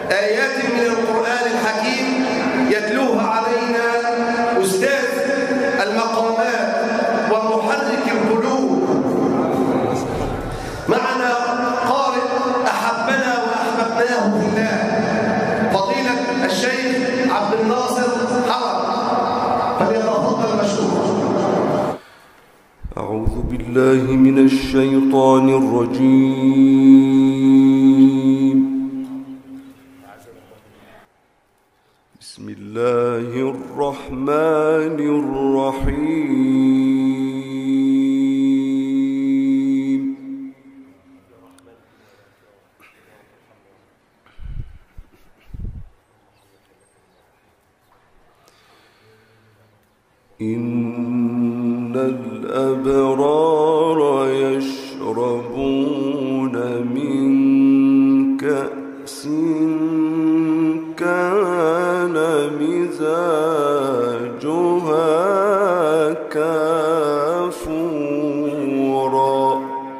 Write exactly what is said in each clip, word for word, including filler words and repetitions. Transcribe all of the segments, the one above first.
آيات من القرآن الحكيم يتلوها علينا أستاذ المقامات ومحرك القلوب. معنا قارئ أحبنا وأحببناه في الله، فضيلة الشيخ عبد الناصر حرب، فليتفضل مشكورا. أعوذ بالله من الشيطان الرجيم. بسم الله الرحمن الرحيم. إن الأبرار يشربون من كأس كان مزاجها كافورا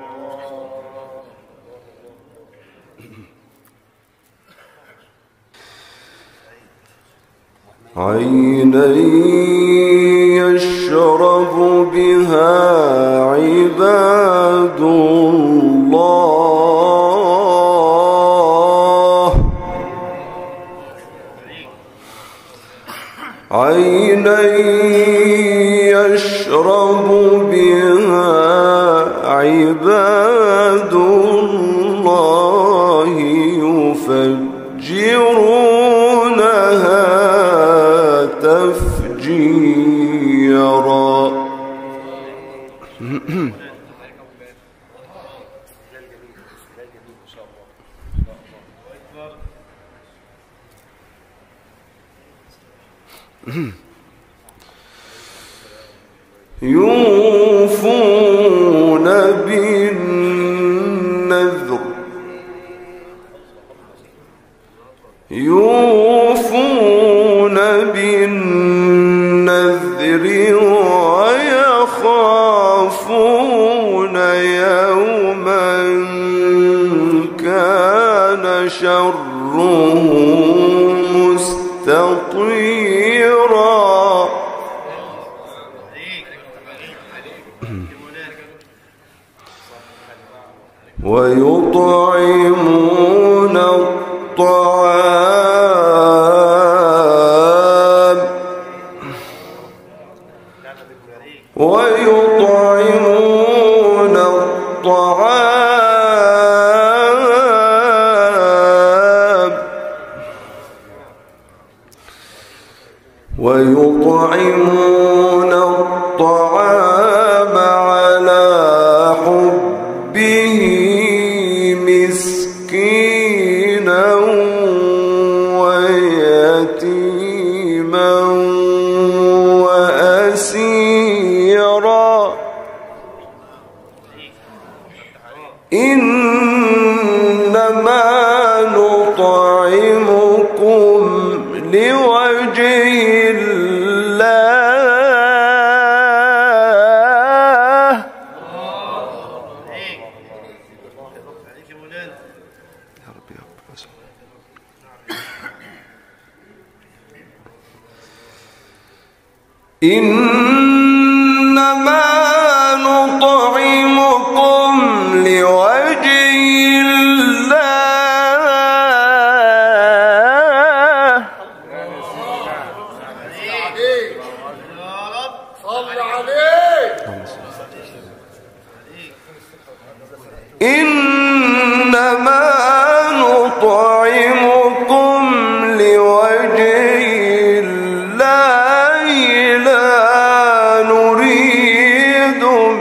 عينا يشرب بها عباد الله عينا يشرب بها عباد الله يفجرونها تفجيرا. يوفون بالنذر يوفون بالنذر ويخافون يوما كان شره مستطيرا. ويطعمون الطعام ويطعمون الطعام ويطعمون الطعام على حبه مسكينا ويتيما وأسيرا. إنما نطعمكم لوجه الله إنما نطعمكم لوجه الله. إنما نطعمكم لوجه الله لا نريد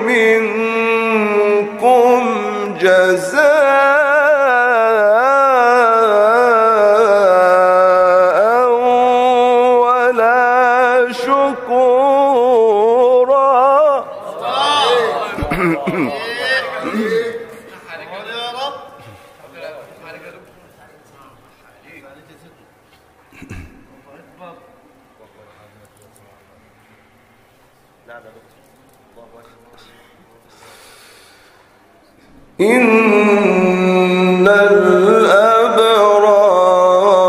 منكم جزاء ولا شكورا. إن الأبرار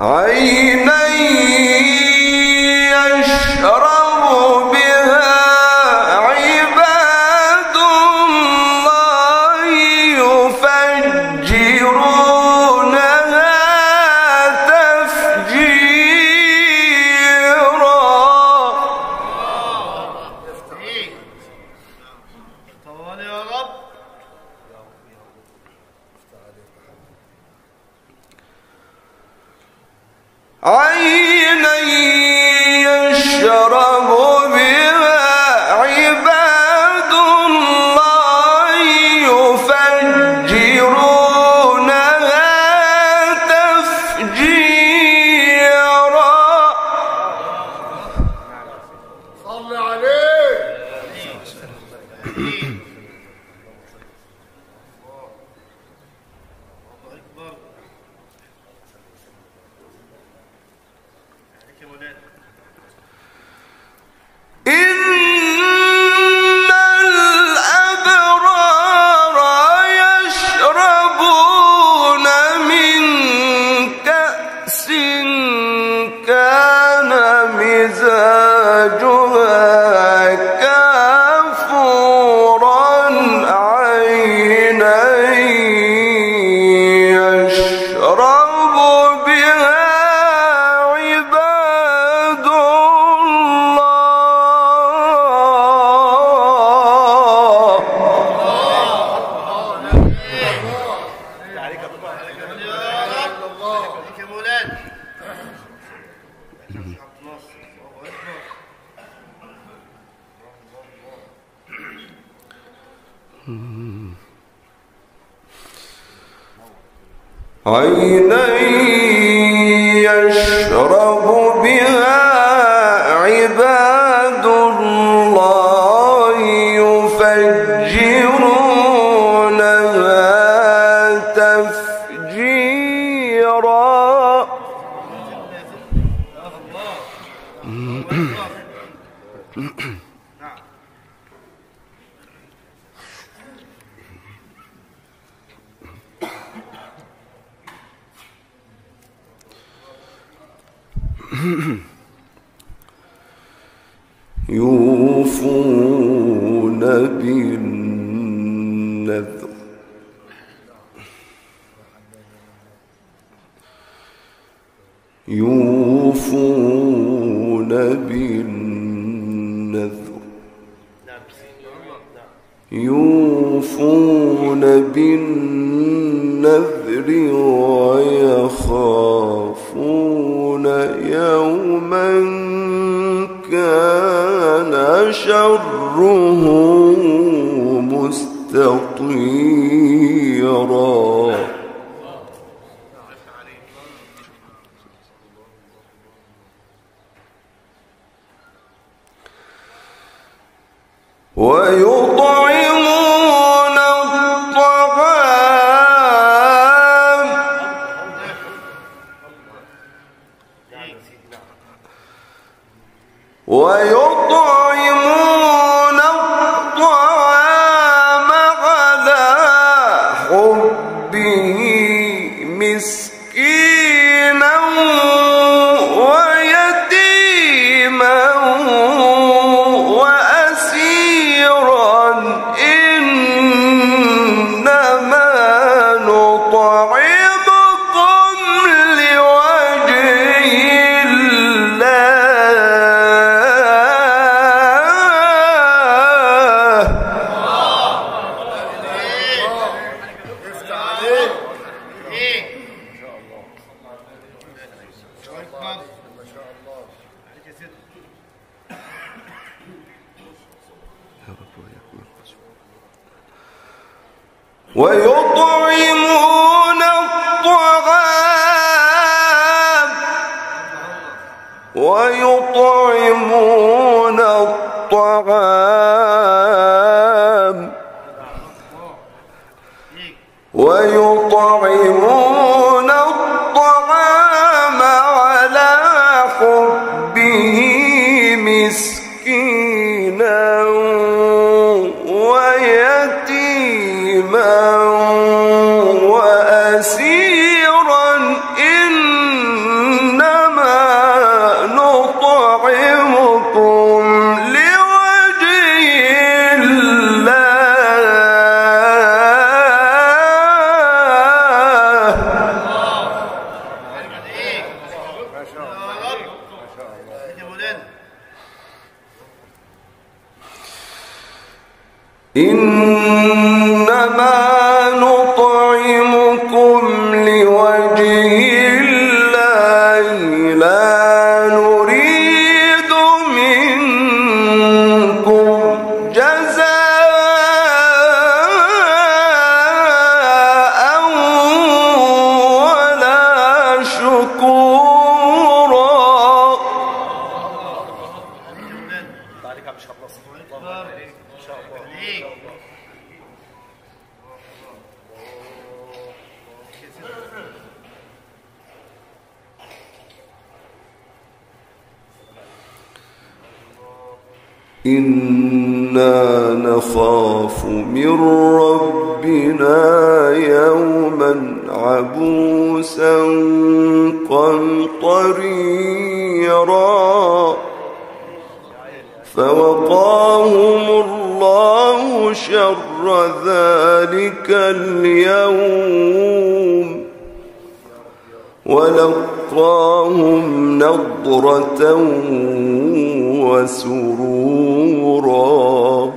عينا يشرب بها عباد الله يفجرونها تفجيرا. طول يا رب. عينا يشرب بها عباد الله يفجرونها تفجيرا. صل عليه. إن الأبرار يشربون من كأس كان مزاجها كافورا عينا يشرب بها عباد الله. عينا يشرب بها عباد الله يفجرونها تفجيرا. يوفون بالنذر يوفون بالنذر يوفون بالنذر ويخافون يوما كان شره مستطيرا. ويطعمون الطعام ويطعمون الطعام على حبه مسكينا ويتيما وأسيرا. إنما نطعمكم لوجه الله. ويطعمون الطعام ويطعمون الطعام ويطعمون الطعام على حبه مسكينا ويتيما وأسيرا. إنما إنما نطعمكم لوجه الله لا نريد منكم جزاء ولا شكورا. إنا نخاف من ربنا يوما عبوسا قمطريرا فوقاهم الله شر ذلك اليوم ولقاهم نضرة وسرورا.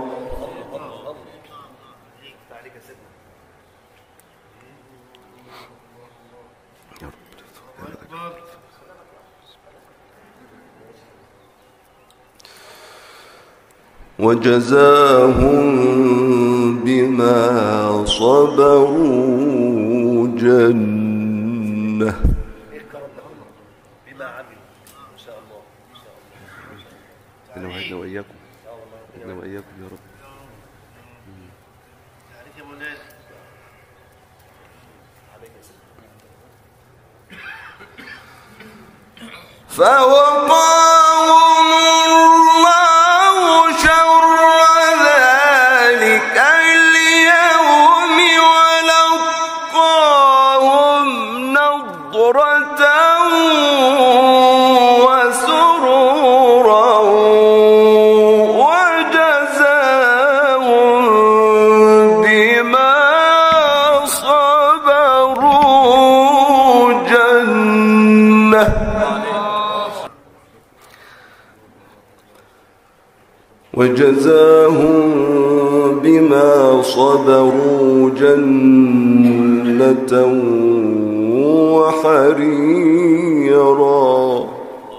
وجزاهم بما صبروا جنة أنا وعدنا وإياكم أنا وإياكم يا رب. فوقاهم الله شر ذلك اليوم ولقاهم نضرة وسرورا وجزاهم بما صبروا جنة وجزاهم بما صبروا جنة وحريرا.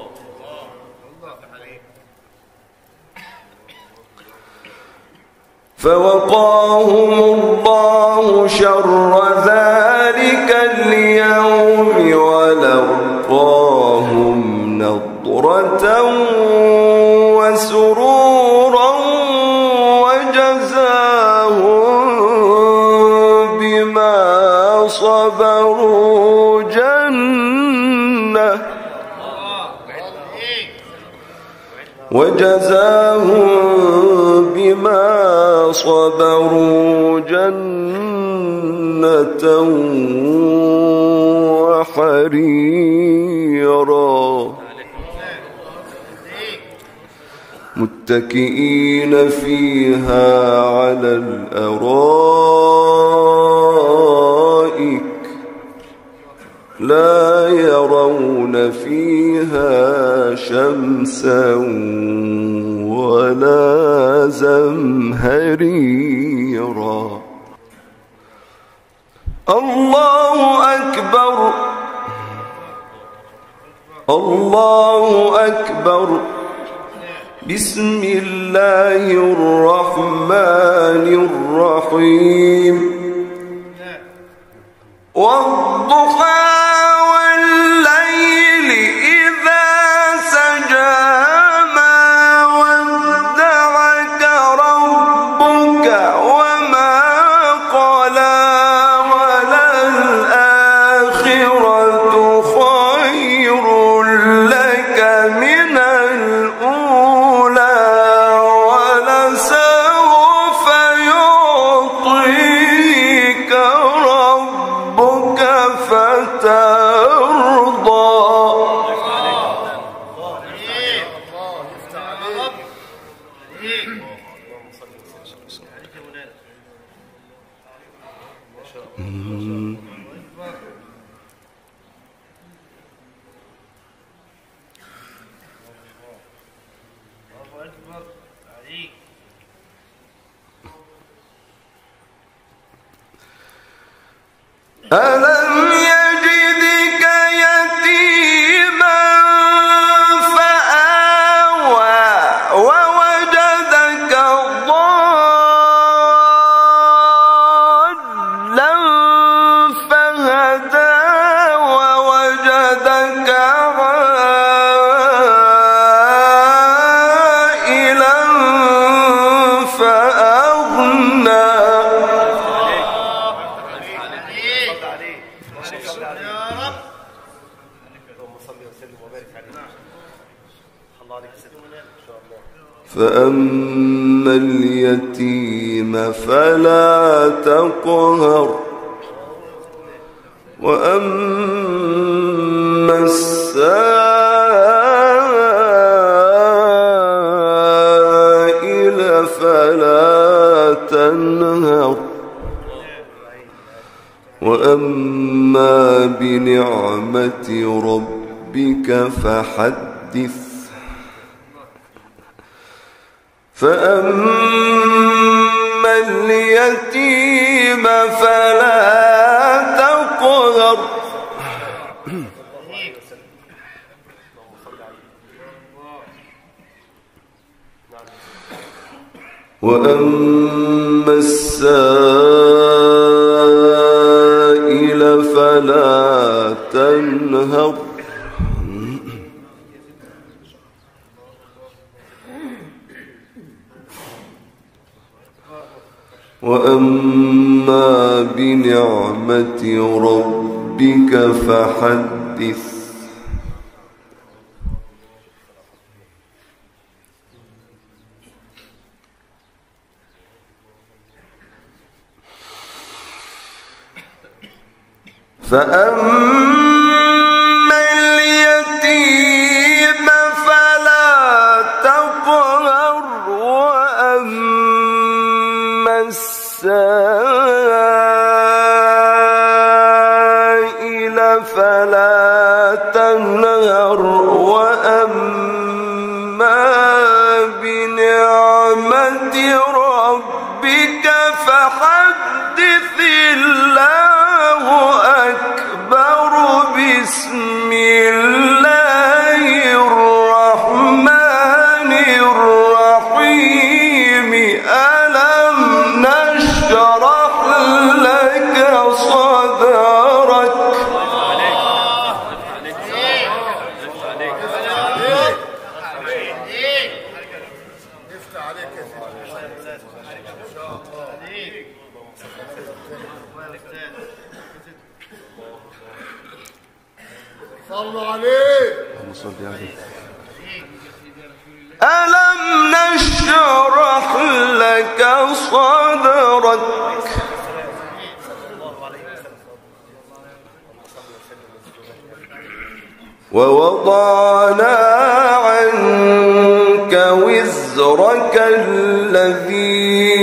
فوقاهم الله شر ذلك اليوم ولقاهم نضرة وسرورا وجزاهم بما صبروا جنة وجزاهم بما صبروا جنة وحريرا متكئين فيها على الأرائك لا يرون فيها شمسا ولا زمهريرا. الله أكبر الله أكبر. بسم الله الرحمن الرحيم. والضحى والليل إذا سجى ما ودعك ربك وما قلى وللآخرة خير لك من الأولى ولسوف يعطيك ربك فترضى. ألم يجدك يتيما فآوى ووجدك ضالا فهدى ووجدك عائلا فأغنى. فأما اليتيم فلا تقهر وأما السائل فلا تنهر وأما بنعمة ربك فحدث. فأما اليتيم فلا تقهر وأما السائل فلا تنهر وأما بنعمة ربك فحدث. فأما اليتيم فلا تقهر وأما السائل فلا تنهر وأما بنعمة ربك فحدث. الله أكبر. بسم الله الرحمن الرحيم. ألم نشرح لك صدرك صلوا عليه. اللهم صل عليه. ألم نشرح لك صدرك ووضعنا عنك وزرك الذي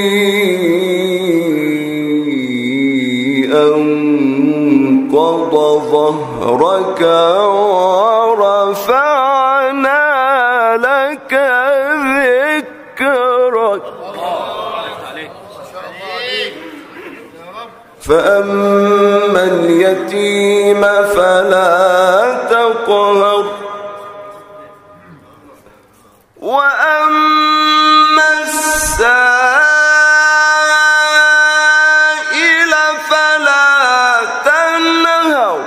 أنقض ظهرك ورفعنا لك ذكرك. فأما اليتيم فلا تقهر وأما السائل فلا تنهر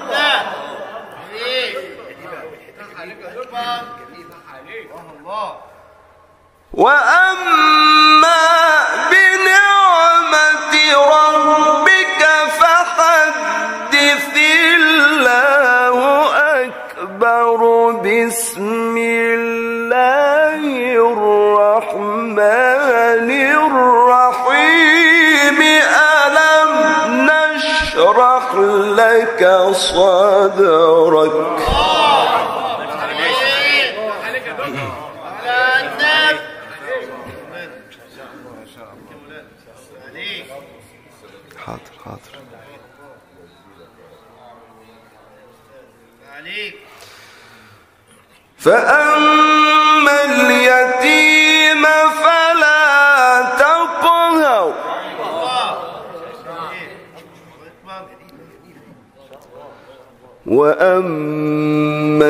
وأما بنعمة ربك فحدث. الله أكبر. بسم الله الرحمن الرحيم. ألم نشرح لك صدرك حاضر حاضر. فأما اليتيم فلا تقهر وأما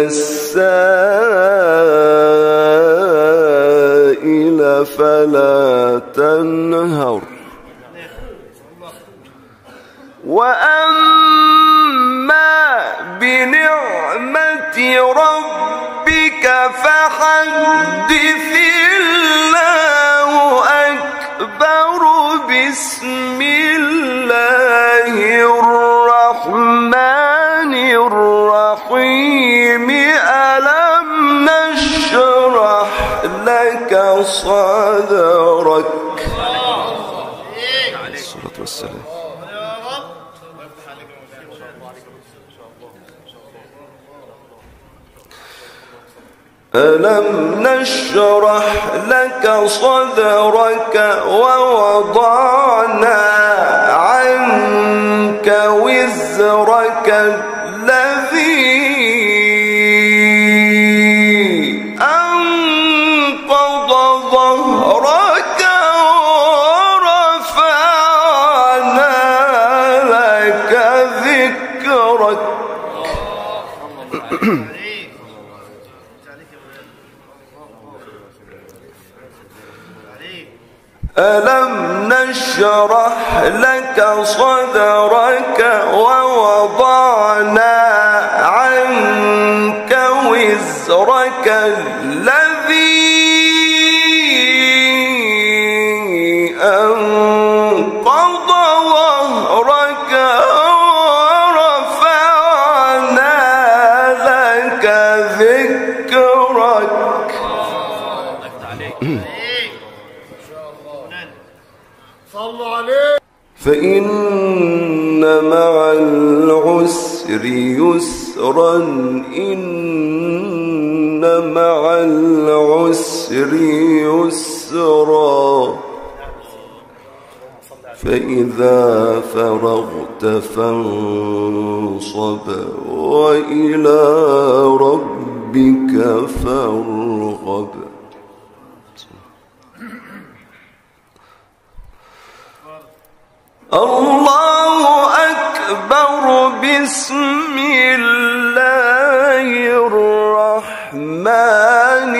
السائل فلا تنهر وأما بنعمة ربك فحدث الله أكبر بسم الله الرحمن الرحيم ألم نشرح لك صدرك الصلاة والسلام. ألم نشرح لك صدرك ووضعنا عنك وزرك الذي أنقض ظهرك ورفعنا لك ذكرك. ألم نشرح لك صدرك ووضعنا عنك وزرك الذي أنقض ظهرك ورفعنا لك ذكرك. صلوا عليه. فإن مع العسر يسرا إن مع العسر يسرا فإذا فرغت فانصب وإلى ربك فارغب. الله أكبر. بسم الله الرحمن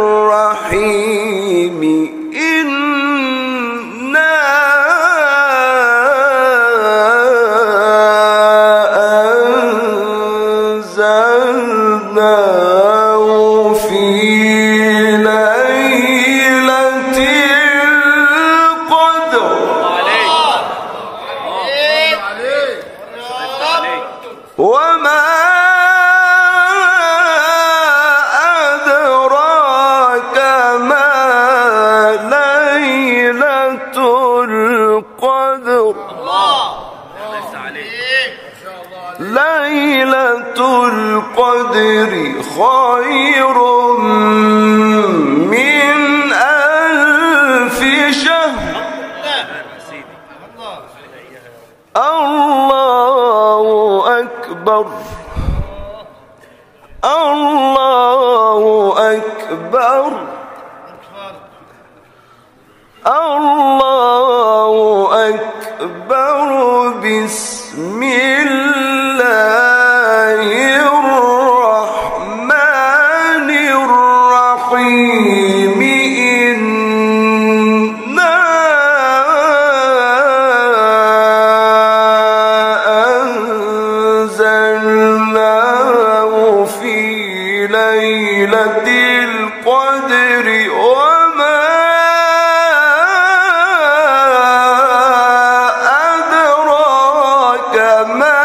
الرحيم إنا أنزلناه في ليلة القدر وما أدراك ما ليلة القدر. ليلة القدر خير من ألف شهر. الله أكبر. الله أكبر. الله أكبر. بسم الله الرحمن الرحيم إنا أنزلناه في ليلة القدر وما أدراك ما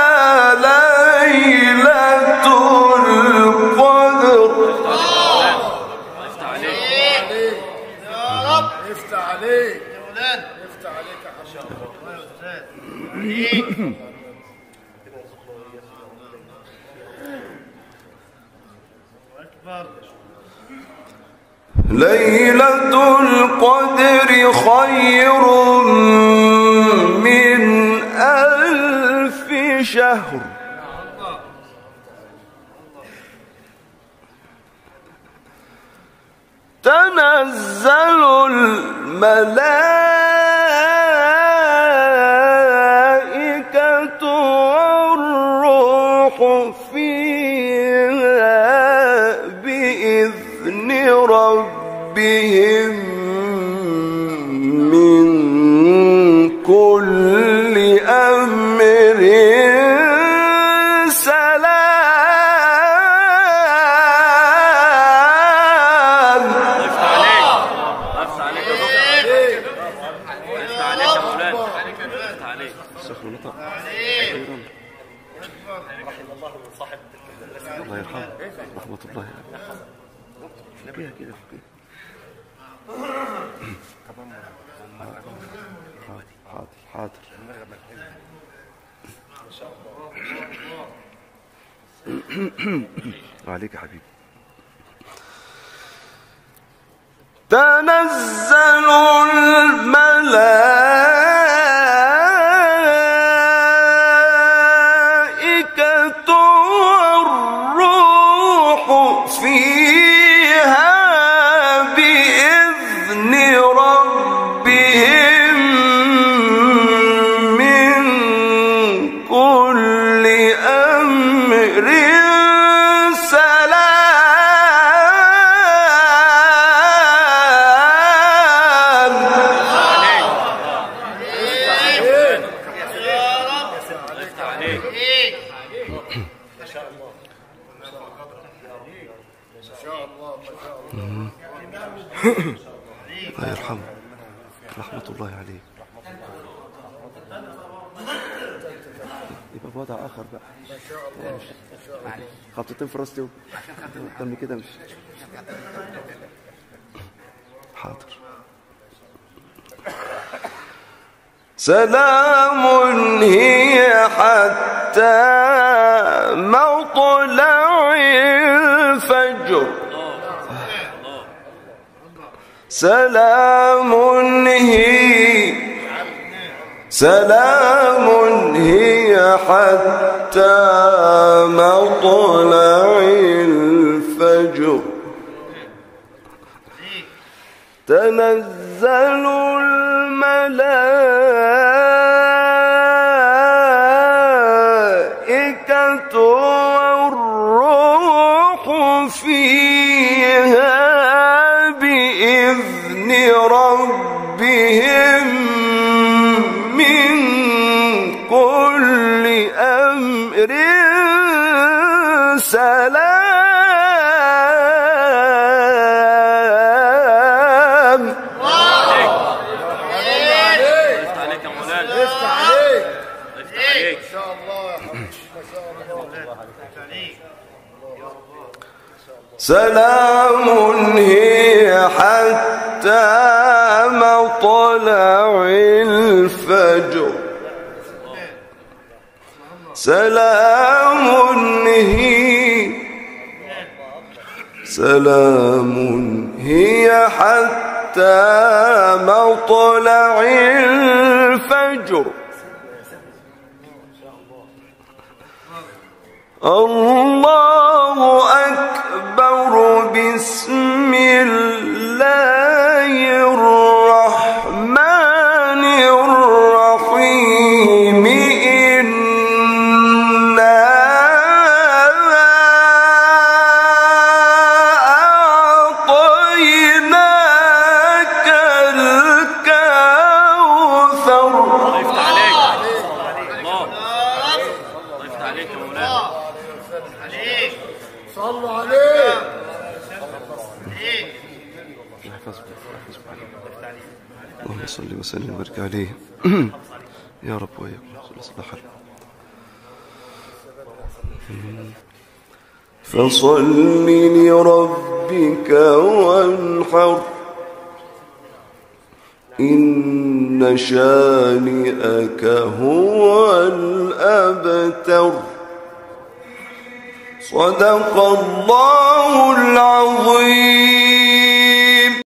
ليلة القدر. افتح عليك يا رب. افتح عليك يا ولاد. افتح عليك يا حبيبي. ليلة القدر خير من ألف شهر. تنزل الملائكة والروح ربهم من كل أمر سلام. أفتح عليك يا دكتور. أفتح عليك يا مولانا. أفتح عليك. استغفر الله الله يرحمه رحمة الله عليه. فكيها كده فكيها. حاضر حاضر عليك يا حبيبي. تنزل الملائكة والروح فيها بإذن ربهم من كل أمر الله يرحمه رحمة الله عليه. يبقى بوضع آخر بقى. خطوتين في راسي أكتر من كده مش حاضر. سلام هي حتى مطلع الفجر. سلام هي سلام هي حتى مطلع الفجر. تنزل الملائكة والروح فيها بإذن ربهم من كل أمر سلام. سلام هي حتى مطلع الفجر. سلام هي سلام هي حتى مطلع الفجر. الله أكبر. بسم الله الرحمن الرحيم. إنا أعطيناك الكوثر. الله يفتح عليك. الله الله يفتح عليك يا مولانا. صلوا عليه. اللهم صل وسلم وبارك عليه يا رب وياكم. صلى الله فصل لربك وانحر. إن شانئك هو الأبتر. صدق الله العظيم.